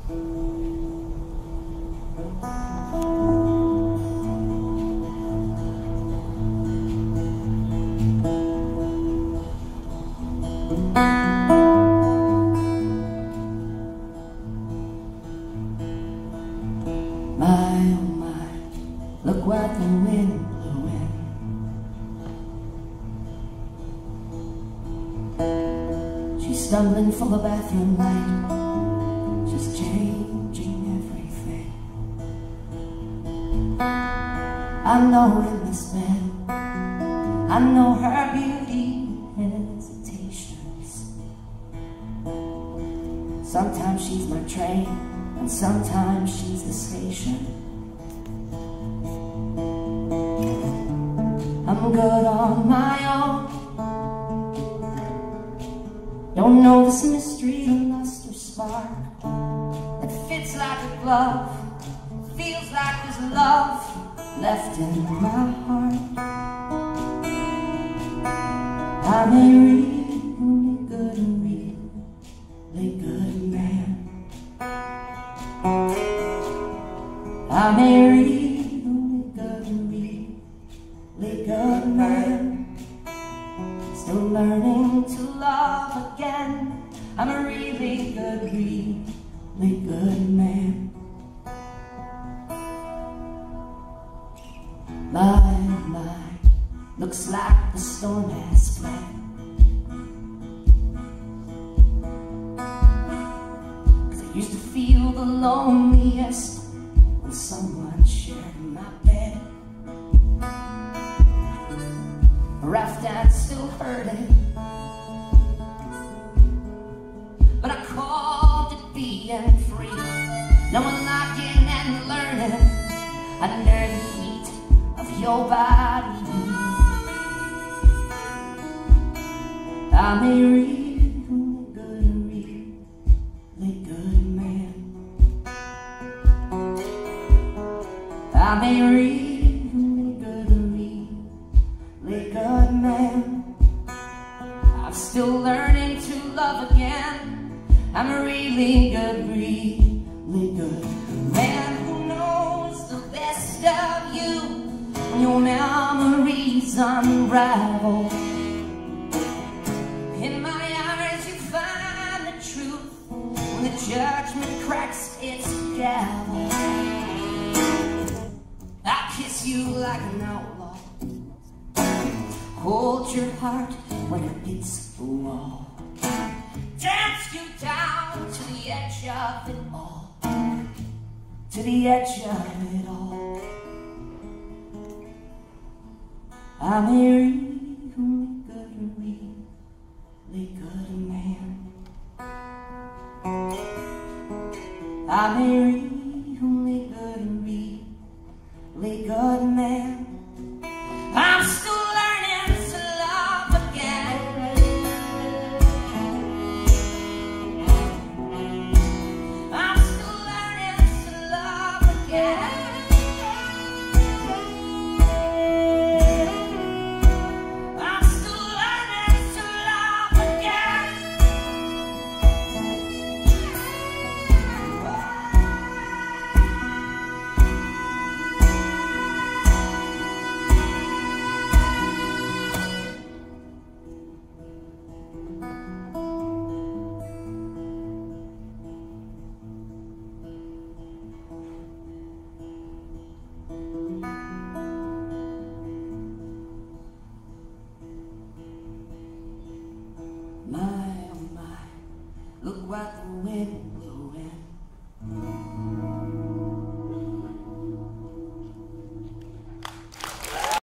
My, oh my, look what the wind blew in. She's stumbling for the bathroom light. She's changing everything. I know in this bed, I know her beauty hesitations. Sometimes she's my train, and sometimes she's the station. I'm good on my own. Don't know this mystery, the lust or spark that fits like a glove. Feels like there's love left in my heart. I'm a really good man. I'm a really good man. Still learning to love again. I'm a really good man. My, looks like the storm has fled. 'Cause I used to feel the loneliest when someone shared my bed. Rough and still hurting, but I called it being free. No one locking and learning under the heat of your body. I'm a really good man. I'm a really good man. I'm still learning to love again. I'm a really good man who knows the best of you when your memories unravel. In my eyes you find the truth when the judgment cracks its gavel. I'll kiss you like an outlaw, hold your heart when it hits the wall, dance you down to the edge of it all, to the edge of it all. I'm a really good man. I'm a really good man. I'm still learning to love again. I'm still learning to love again. I'm still learning to love again. My, oh my, look what the wind